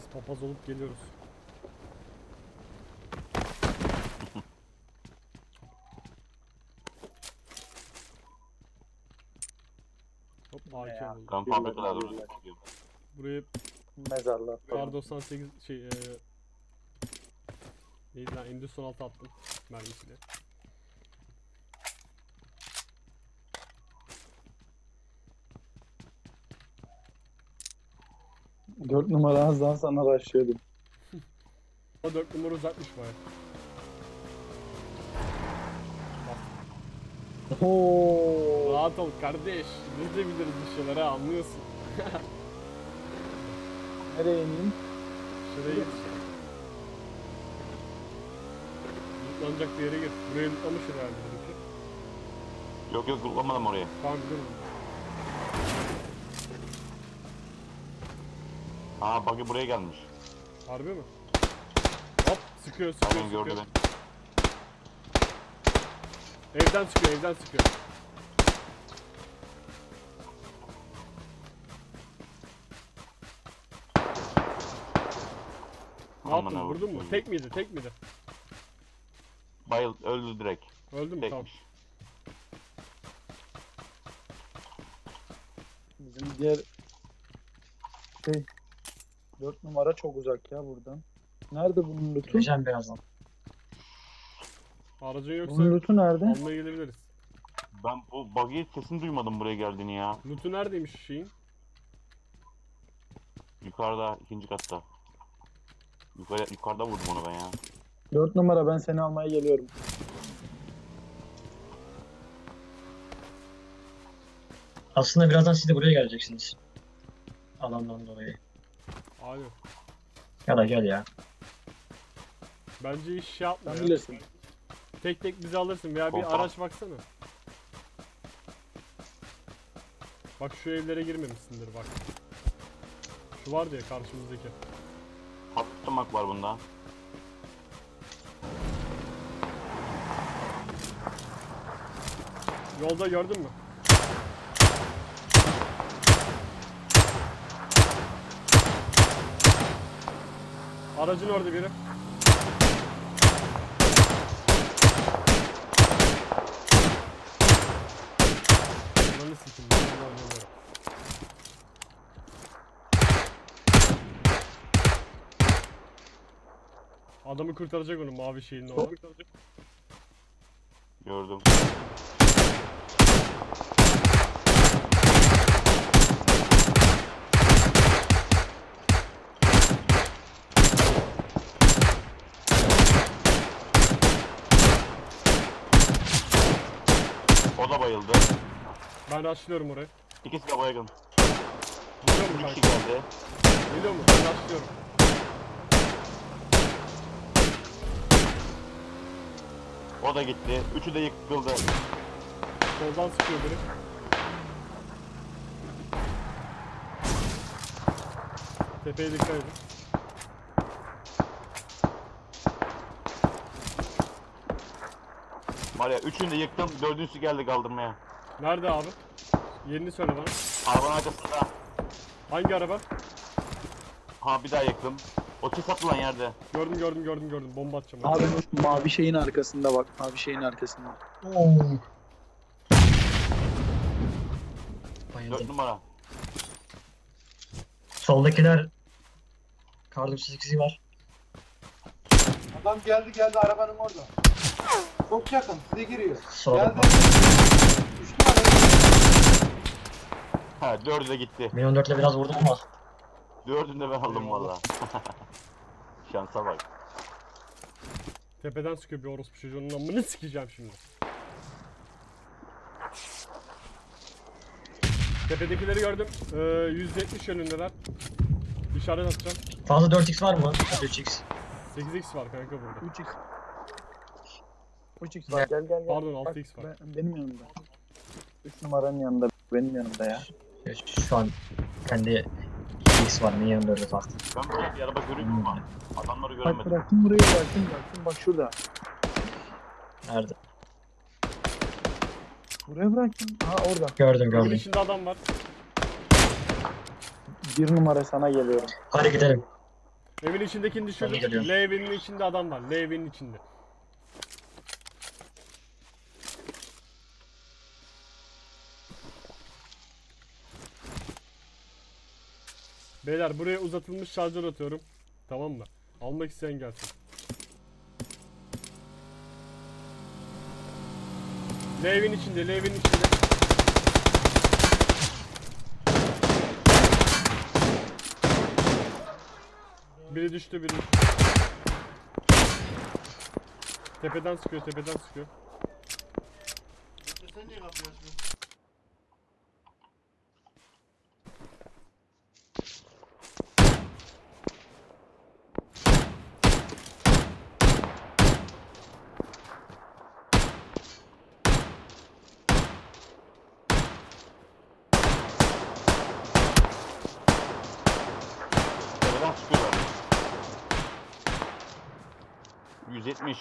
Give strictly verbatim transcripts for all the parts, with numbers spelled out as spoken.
Biz papaz olup geliyoruz. Hop A K buldum. Ben fabrikalarda doğru Birler. gidiyorum. Buraya Mezarlar kar falan. doksan sekiz şey eee neydi lan, Endüstri on altı attım mermisiyle. Dört numara azdan sana başlıyordum. O dört numara uzakmış baya. Oo. Rahat ol kardeş. Biz de biliriz bir şeyler ha, anlıyorsun. Nereye ineyim? Şuraya git. Lootlanacak bir yere gir. Buraya lootlamış herhalde bizimki. Yok yok kullanmadım oraya. Tamam gidiyorum. Aa buggy buraya gelmiş. Harbi mi? Hop sıkıyor sıkıyor Aynen gördü sıkıyor. beni. Evden sıkıyor evden sıkıyor. Ne Aman yaptın, Allah'ım. vurdun mu? Tek miydi tek miydi? Bayıl öldü direkt. Öldü mü? Tamam. Tekmiş. Bizim diğer şey dört numara çok uzak ya buradan. Nerede bunun lootu? Gireceğim birazdan. Aracın yoksa Bunun lootu nerede? almaya gelebiliriz. Ben bu buggy sesini duymadım buraya geldiğini ya. Loot'u neredeymiş şeyin? Yukarıda ikinci katta. Yukarı, yukarıda vurdum onu ben ya. Dört numara ben seni almaya geliyorum. Aslında birazdan siz de buraya geleceksiniz. Alandan dolayı. Aynen. Ya da gel ya. Bence hiç şey yapma Sen ya. bilirsin. Tek tek bizi alırsın veya bir Hoppa. araç baksana. Bak şu evlere girmemişsindir bak. Şu vardı ya karşımızdaki. Patlamak var bunda. Yolda gördün mü? Aracın orada biri. Ananı sikeyim, ben bunu oynamıyorum. Adamı kurtaracak onu mavi şeyin orada. Gördüm. O da bayıldı. Ben rushlıyorum oraya. İkisi de baygın. Geliyor mu Bir kişi kanka? geldi. Geliyor mu? Ben rushlıyorum. O da gitti. Üçü de yıkıldı. Soldan sıkıyor biri. Tepeye dikkat edin. Var ya üçünü de yıktım. Dördüncüsü geldi kaldırmaya. Nerede abi? Yerini söyle bana. Arabanın arkasında. Hangi araba? Ha bir daha yıktım. O çift atılan yerde. Gördüm gördüm gördüm gördüm. Bomba atacağım. Abi mavi şeyin arkasında bak. Mavi şeyin arkasında. Oo. Dört Bayıldım. numara. Soldakiler kar doksan sekizi var. Adam geldi geldi arabanın orada. Çok yakın size giriyor. Solda Geldi. var. Üç numara. Ha dördü de gitti. Milyon dörtle biraz vurdum ama. Dördünü de ben aldım Eyvallah. valla. Şansa bak. Tepeden sıkıyor bir orospu çocuğunun amını sikeceğim şimdi. Tepedekileri gördüm. Ee, yüz yetmiş yönündeler. İşaret atacağım. Fazla dört x var mı? üç x. sekiz x var kanka burada. üç x. üç x var. Gel gel gel. Pardon, Bak, altı x var. ben- benim yanımda. üç numaranın yanında. Benim yanımda ya. Şu an kendi x var. Neyin yanında öyle farklı. Ben burada bir araba görüyorum ama adamları Bak göremedim. bıraktım burayı bıraktım bıraktım. Bak şurada. Nerede? Buraya bıraktım. Ha orada. Gördüm Bunun gördüm. içinde adam var. Bir numara sana geliyorum. Hadi gidelim. Evin içindekini Ben de düşürdüm. geliyorum. L evinin içinde adam var. L evinin içinde. Beyler buraya uzatılmış şarjör atıyorum. Tamam mı? Almak isteyen gelsin. L evin içinde, L evin içinde. Biri düştü, biri düştü. Tepeden sıkıyor, tepeden sıkıyor. Sen niye kapıyı açmıyorsun? Tepeden sıkıyorlar. yüz yetmiş.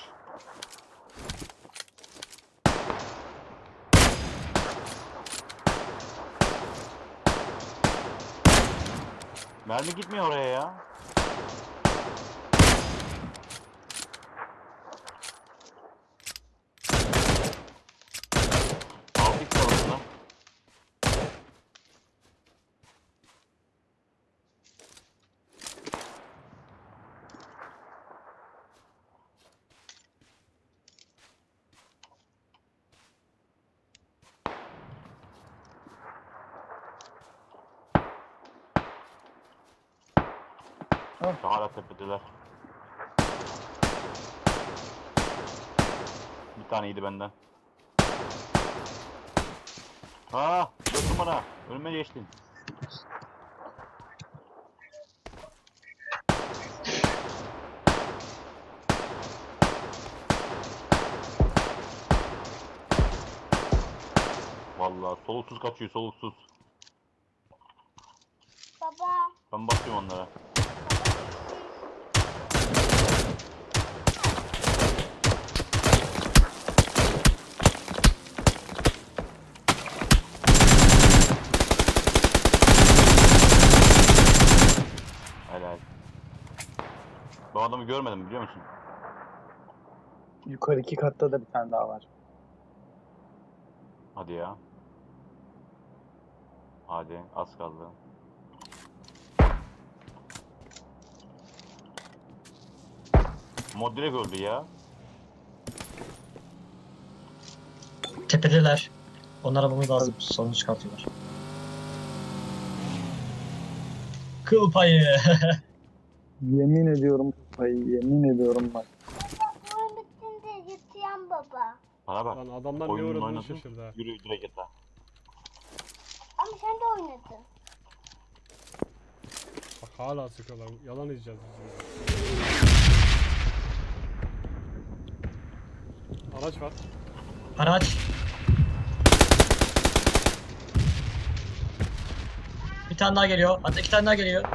Mermi gitmiyor oraya ya. altı x alın. Hala tepedeler. Bir tane yedi benden. Aa, dört numara. Önüme geçtin. Vallahi soluksuz kaçıyor, soluksuz. Baba. Ben bakıyorum onlara. Helal. Bu adamı görmedim biliyor musun? Yukarı iki katta da bir tane daha var. Hadi ya. Hadi az kaldı. Mod direkt öldü ya. Tepedeler. Onlara bunu lazım. Sorunu çıkartıyorlar. Kıl payı. Yemin ediyorum ay yemin ediyorum bak. Baba oyun bittiğinde yatacağım baba. Bana bak. Lan adamlar ne Oyununu uğradığını oynadın. şaşırdı ha. Yürü direkt yatağa. Ama sen de oynadın. Bak hala sıkıyorlar. Yalan izleyeceğiz biz şimdi. Araç var. Araç. Bir tane daha geliyor. Hatta iki tane daha geliyor.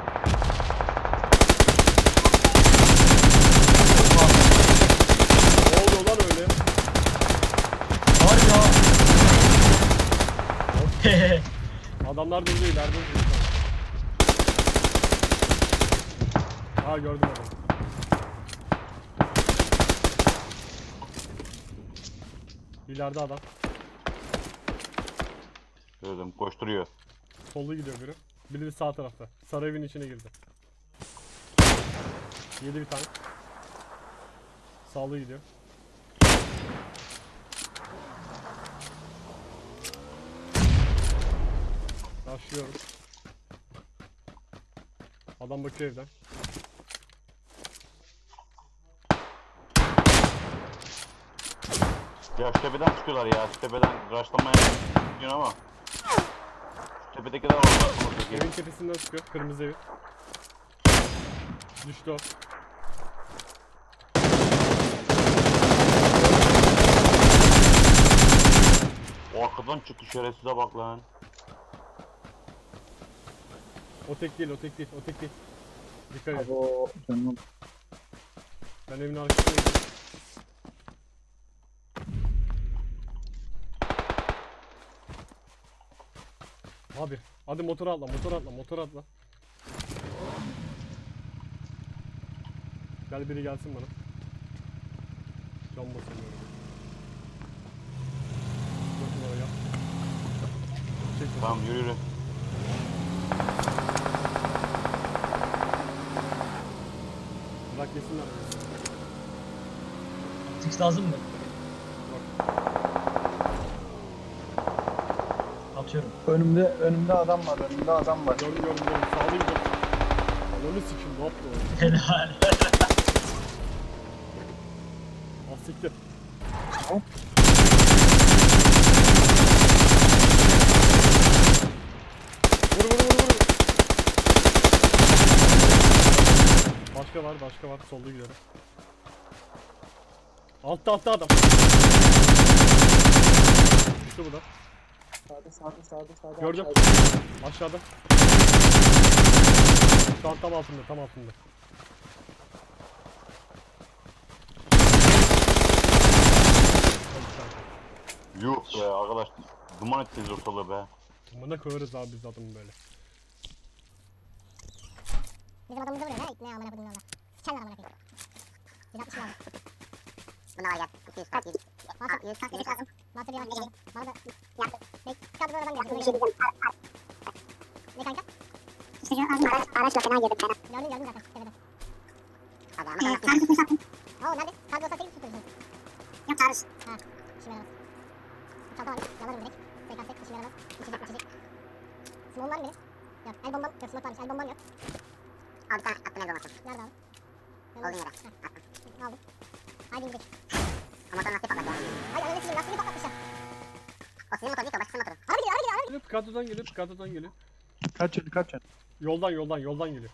Ne oluyor lan öyle? Var ya. Adamlar durdu ileride durdu. Ha gördüm adamı. İleride adam. Gördüm koşturuyor. Sollu gidiyor biri. Biri de sağ tarafta. Sarı evin içine girdi. Yedi bir tane. Sağlı gidiyor. Başlıyorum. Adam bakıyor evden. Ya şu tepeden çıkıyorlar ya. Şu tepeden rushlamaya gidiyorsun ama. Şu tepedekiler var. Bak, Evin tepesinden çıkıyor. Kırmızı evi. Düştü o. o arkadan çıktı şerefsize bak lan. O tek değil, o tek değil, o tek değil. Dikkat Abi et. o canım. Ben evin arkasına gidiyorum. Abi, hadi motora atla, motora atla, motora atla. Gel biri gelsin bana. Can basamıyorum. Dört numara gel. Çek bakalım. Tamam yürü yürü. Bırak yesinler. Six lazım mı? Bak. Atıyorum. Önümde önümde adam var. Önümde adam var. Gördüm gördüm gördüm. Sağlı gidiyor. Ananı sikim ne yaptı o? Helal. Ah siktir. Hop. Vur vur vur vur. Başka var başka var. Solda gidiyorum. Altta altta adam. Düştü burada. Sağda sağda sağda sağda. Gördüm. Aşağıda. Aşağıda. Şu an tam altında tam altında. Hadi kanka. Yuh be arkadaş. Duman ettiniz ortalığı be. Amına koyarız abi biz adamı böyle. Bizim adamımızı vuruyor ha. Ne amına koyayım orada. Sıçarlar amına koyayım. yüz altmış lazım. Buna var gel. iki yüz kaç yüz. Nasıl? yüz kaç yüz lazım. Nasıl bir yapacağım? Bana da yaptı. Bek. Kaldı buradan geldi. Bir şey diyeceğim. Ne kanka? İşte şu ağzım araç, araçla fena yedim fena. Gördüm gördüm zaten. Tepede. Hadi ama sana tarih tutmuş attım. Oo nerede? Tarih olsa sekiz tutuyorsun. Yok tarih. Ha. İşime yaramaz. Çanta var. Yalarım direkt. S K S işime yaramaz. İçecek içecek. Small var mı benim? Yok. El bombam. Yok smoke varmış. El bombam yok. Al bir tane attım el bombası. Nerede abi? Olduğun yere. Attım. Aldım. Haydi indik. Ama motor lastiği patladı yani. Haydi ananı sileyim lastiğini patlatmışlar. O sizin motor değil ki o başkasının motoru. Abi gidiyor abi gidiyor abi. Geliyor Picato'dan geliyor Picato'dan geliyor. Kaç yönü kaç yönü. Yoldan yoldan yoldan geliyor.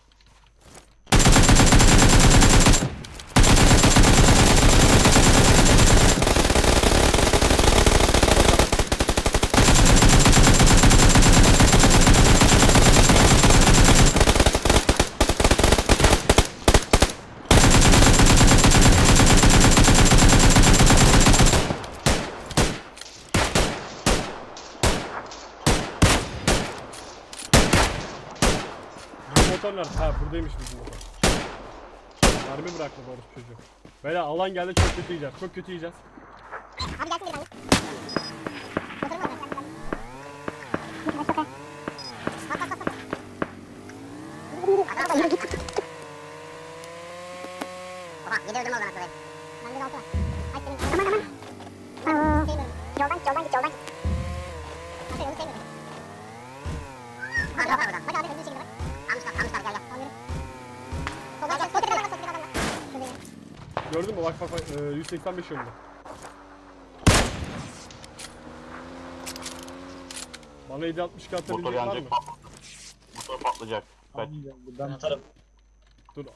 Bizim motor nerede? Ha buradaymış bizim motor. Mermi bırakmadı orası çocuğu. Böyle alan geldi çok kötü yiyeceğiz. Çok kötü yiyeceğiz. Abi gelsin bir tane. Motorum var zaten. Bak bak bak. Bak bak bak. Adam da yürü git. Baba yedi öldüm oradan atlayayım. Bende de altı var. Ay senin. Aman aman. Sevmiyorum. Yoldan git yoldan git yoldan git. Hatta yolu sevmiyorum. Bak bak bak abi hızlı şekilde bak. Almışlar almışlar gel gel. Alıyorum. Soldan gel. Sol tepeden bak sol tepeden bak. Şuradayım. Gördün mü? Bak bak bak. Ee, yüz seksen beş yönünde. Bana yedi altmış Motor atabilecek var mı? yanacak patlayacak. Motor patlayacak. Kaç. Ben atarım. Dur.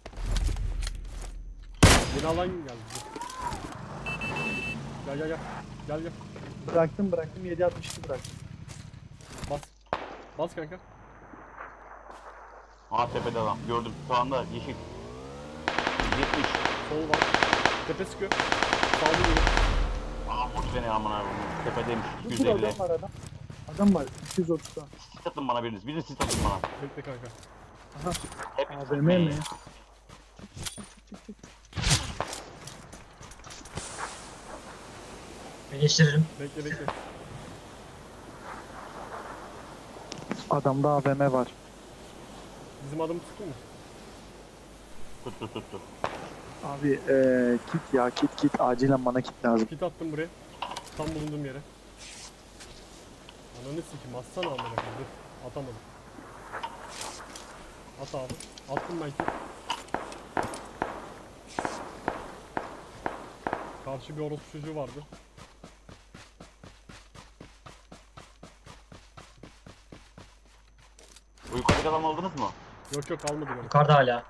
Yeni alan geldi. Dur. Gel gel gel. Gel gel. Bıraktım bıraktım yedi altmış iki bıraktım. Bas. Bas kanka. Aa tepede adam. Gördüm. Sağında yeşil. yetmiş. Sol var. Tepe sıkıyor. Sağda geliyor. Aa vurdu beni aman abi. Tepedeymiş. Bir iki yüz sürü elli. adam var adam. Adam var iki yüz otuz. Sis atın bana biriniz. Biriniz sis atın bana. Bekle kanka. Aha. Hepiniz A V M mi? Ben geçiririm. Bekle bekle. Adamda A V M var. Bizim adamı tuttun mu? Tuttu tuttu. Abi eee kit ya kit kit acilen bana kit lazım. Kit attım buraya. Tam bulunduğum yere. Ananı sikim atsana amına koyayım. Dur. Atamadım. At abi. Attım ben kit. Karşı bir orospu çocuğu vardı. Bu yukarıdaki adam aldınız mı? Yok yok almadı beni. Yukarıda hala.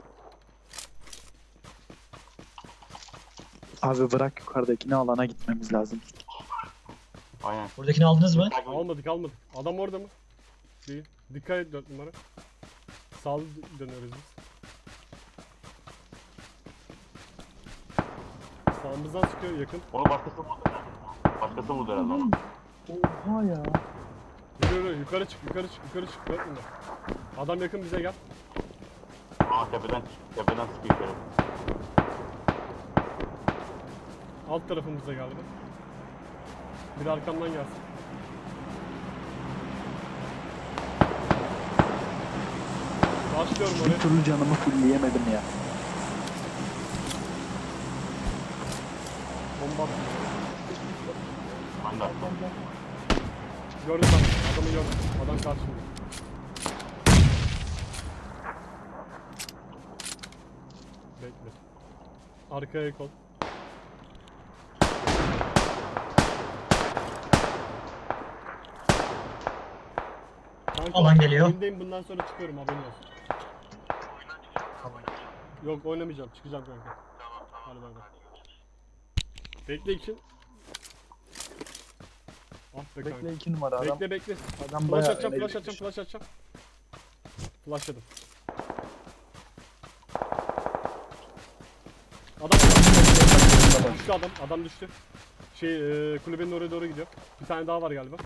Abi bırak yukarıdakini alana gitmemiz lazım. Aynen. Buradakini aldınız mı? Almadık almadık. Adam orada mı? Değil. Dikkat et dört numara. Sağlı dö- dönüyoruz biz. Sağımızdan sıkıyor yakın. Onu başkası vurdu. Başkası vurdu herhalde onu. Oha ya. Yürü yürü yukarı çık yukarı çık yukarı çık dört numara. Adam yakın bize gel. Aa tepeden tepeden sıkıyor şöyle. Alt tarafımızda galiba. Bir de arkamdan gelsin. Başlıyorum Bir oraya. türlü canımı fullleyemedim ya. Bomba attım. Ben de attım. Gördüm ben. Adamı gördüm. Adam karşımda. Bekle. Arkaya kol. Kanka, Alan geliyor. oyundayım, bundan sonra çıkıyorum, haberin olsun. Yok oynamayacağım, çıkacağım kanka. Hadi bay bay. Bekle için. Ah be kanka. Bekle iki numara adam. Bekle bekle. Adam Flash bayağı atacağım, öne flash gitmiş. atacağım, flash atacağım. Flashladım. Adam düştü adam, adam düştü. Şey e, kulübenin oraya doğru gidiyor. Bir tane daha var galiba.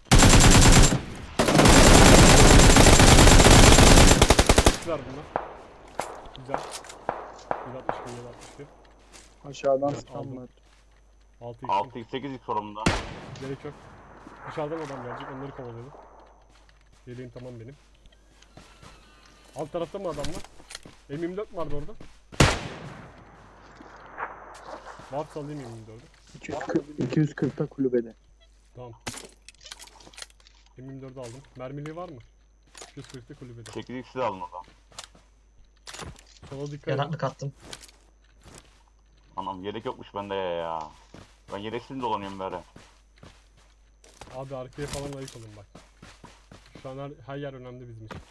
Düştüler bunlar. Güzel. yüz altmış bir, yüz altmış bir. Aşağıdan Evet, aldım. spam var. altı x. altı x sekiz x sorumda. Gerek yok. Dışarıdan adam gelecek, onları kovalıyordum. Yeleğim tamam benim. Alt tarafta mı adam var? M yirmi dört vardı orada. Var salayım M yirmi dördü. iki yüz kırk, iki yüz kırkta kulübede. Tamam. M yirmi dördü aldım. Mermiliği var mı? iki yüz kırkta kulübede. sekiz x'i de alın o zaman. Sola dikkat edin. Yanaklık attım. Anam yelek yokmuş bende ya. Ben yeleksiz dolanıyorum böyle. Abi arkaya falan ayık olun bak. Şu an her, her yer önemli bizim için.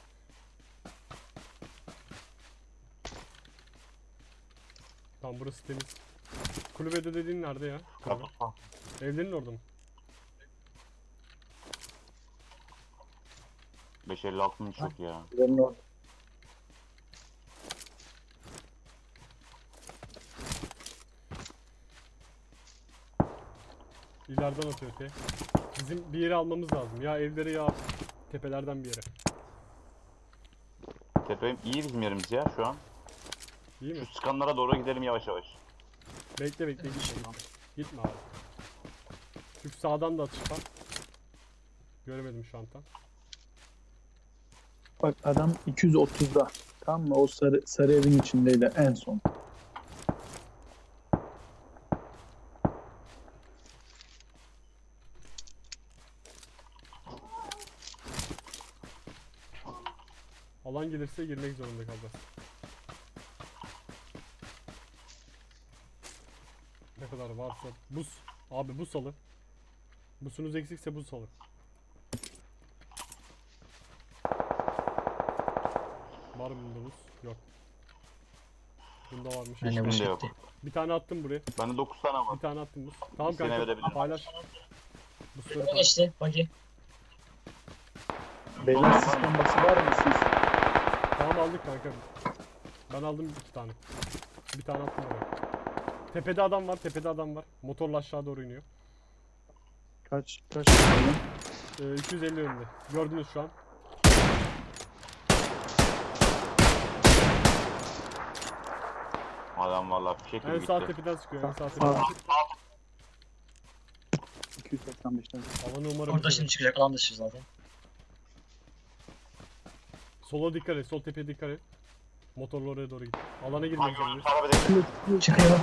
Tamam burası temiz. Kulübede dediğin nerede ya? Kulübe. Kapı. Evlerin orada mı? beş elli altı mı çok ya. Kulübenin orada. İleriden atıyor te. Bizim bir yere almamız lazım. Ya evlere ya tepelerden bir yere. Tepe iyi bizim yerimiz ya şu an. İyi mi? Şu sıkanlara doğru gidelim yavaş yavaş. Bekle bekle gitme gitme. Gitme abi. Çünkü sağdan da atış var. Göremedim şu an tam. Bak adam iki yüz otuzda. Tamam mı? O sarı, sarı evin içindeydi en son. Alan gelirse girmek zorunda kalacağız. Ne kadar varsa buz. Abi buz salı. Buzunuz eksikse buz salı. Var mı bunda buz? Yok. Bunda varmış. Ben de Hiçbirinde buz yok. gitti. Bir tane attım buraya. Bende dokuz tane var. Bir tane attım buz. Tamam İkisini kanka. verebilirim. Paylaş. Buzları Ne paylaş. geçti? Buggy. Beyler sis bombası var mı siz? Tamam aldık kanka. Ben aldım iki tane. Bir tane attım oraya. Tepede adam var, tepede adam var. Motorla aşağı doğru iniyor. Kaç kaç tane? Ee, iki yüz elli önünde. Gördünüz şu an. Adam valla fişek gibi En sağ gitti. tepeden sıkıyor. En sağ Aa. tepeden. iki yüz seksen beşten. Alanı umarım. Orada şimdi çıkacak. Alan dışı zaten. Sola dikkat et, sol tepeye dikkat et. Motorla oraya doğru git. Alana girmek zorundayız. Arabada Çıkıyor.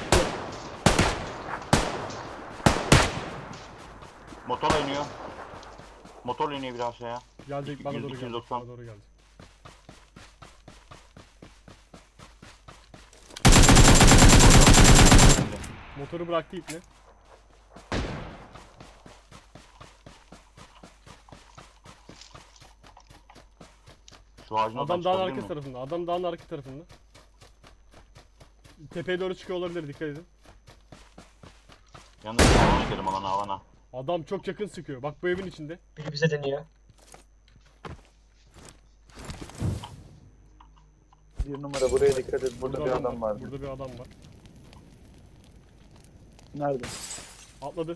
motor iniyor. Motor iniyor bir aşağıya. Gelecek bana yüz, doğru iki yüz gelecek. doksan. Bana doğru gelecek. Motoru bıraktı ipne. Şu ağacın oradan Adam dağın çıkabilir arka miyim? tarafında. Adam dağın arka tarafında. Tepeye doğru çıkıyor olabilir, dikkat edin. Yalnız alana gidelim alana alana. Adam çok yakın sıkıyor. Bak bu evin içinde. Biri bize deniyor. Bir numara buraya dikkat et. Burada bir adam var. vardı. Burada bir adam var. Nerede? Atladı.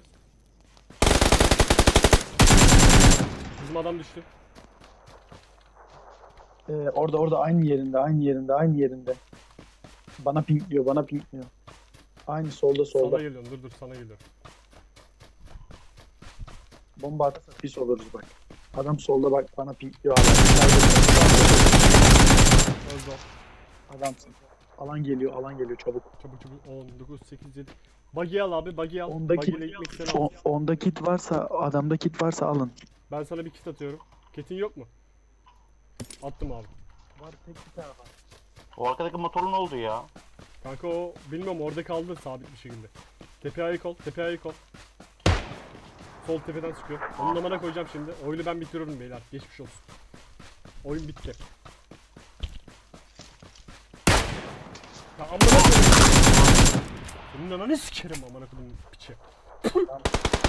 Bizim adam düştü. Ee, orada orada aynı yerinde aynı yerinde aynı yerinde. Bana pinkliyor bana pinkliyor. Aynı solda Sana solda. geliyorum dur dur sana geliyorum. Bomba atarsa pis oluruz bak. Adam solda bak bana pinkliyor hala. Öldü o. Adamsın. Alan geliyor alan geliyor çabuk. Çabuk çabuk on dokuz sekiz yedi. Buggy al abi buggy al. Ondaki Buggy ile gitmek istenen al. o, onda kit varsa adamda kit varsa alın. Ben sana bir kit atıyorum. Kitin yok mu? Attım abi. Var tek bir tane var. O arkadaki motorun ne oldu ya? Kanka o bilmiyorum orada kaldı sabit bir şekilde. Tepeye ayık ol, tepeye ayık ol. Sol tepeden sıkıyor. Onun amına koyacağım şimdi. Oyunu ben bitiriyorum beyler. Geçmiş olsun. Oyun bitti. Ya amına koyayım. Senin ananı sikerim amına koyayım piçi.